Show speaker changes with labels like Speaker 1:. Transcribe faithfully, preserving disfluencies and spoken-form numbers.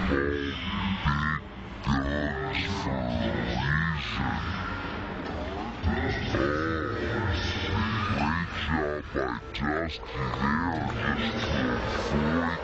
Speaker 1: guns for a reason. Oh, great job by Dusty there, just to avoid